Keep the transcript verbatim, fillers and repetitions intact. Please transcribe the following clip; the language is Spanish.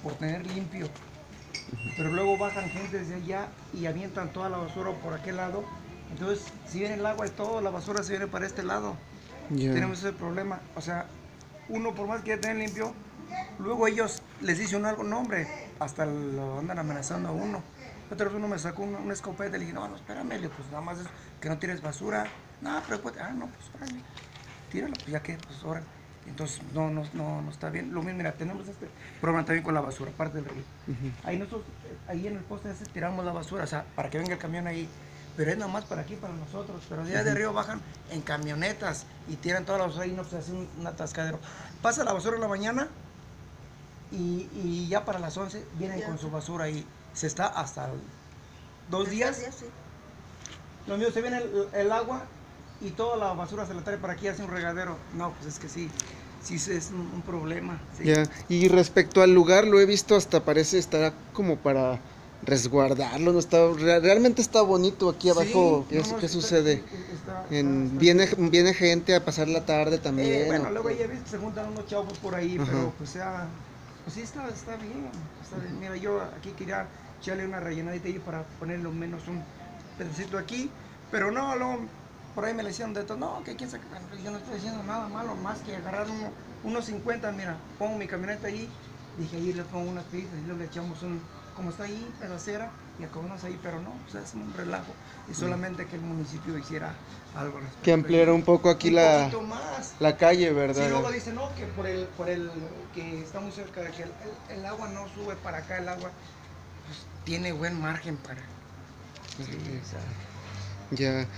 por tener limpio. Pero luego bajan gente desde allá y avientan toda la basura por aquel lado. Entonces, si viene el agua y toda la basura se viene para este lado. Ya. Tenemos ese problema. O sea, uno por más que quiera tener limpio, luego ellos les dicen algo, no hombre, hasta lo andan amenazando a uno. Otra vez uno me sacó una, una escopeta y le dije, no, no, espérame, le dije, pues nada más es que no tires basura. No, pero pues, ah, no, pues órale, tíralo, pues ya que, pues órale. Entonces, no, no, no, no está bien. Lo mismo, mira, tenemos este problema también con la basura, aparte del río. Ahí nosotros, eh, ahí en el poste ese tiramos la basura, o sea, para que venga el camión ahí. Pero es nada más para aquí, para nosotros. Pero de allá de río bajan en camionetas y tiran toda la basura y no se hace un, un atascadero. Pasa la basura en la mañana y, y ya para las once vienen Ya. con su basura y se está hasta el- dos Tres días. días, sí. Lo mío, se viene el, el agua y toda la basura se la trae para aquí, hace un regadero. No, pues es que sí, sí es un, un problema. Sí. Ya. Y respecto al lugar, lo he visto hasta parece estar como para resguardarlo, no está, re- realmente está bonito aquí abajo. Sí, ¿Qué, no, no, qué está- sucede? está- está- En, está viene, bien. viene gente a pasar la tarde Eh, también. bueno, ¿o luego qué? ya ves que se juntan unos chavos por ahí, Ajá. pero pues ya, pues sí está, está bien, está bien. Mira, yo aquí quería echarle una rellenadita ahí para ponerle lo menos un pedacito aquí, pero no, luego por ahí me le hicieron de todo, no, que quién sabe, yo no estoy diciendo nada malo, más que agarrar uno, unos cincuenta, mira, pongo mi camioneta ahí, dije ahí le pongo unas tiritas y luego le echamos un, como está ahí, pedacera, y acabamos ahí, pero no, pues es un relajo, y solamente que el municipio hiciera algo al respecto. Que ampliara un poco aquí Un la, poquito más. la calle, Sí, ¿verdad? luego dicen, no, que por el, por el que está muy cerca de que el, el- el agua no sube para acá, el agua pues, tiene buen margen para... Sí, o sea, Ya.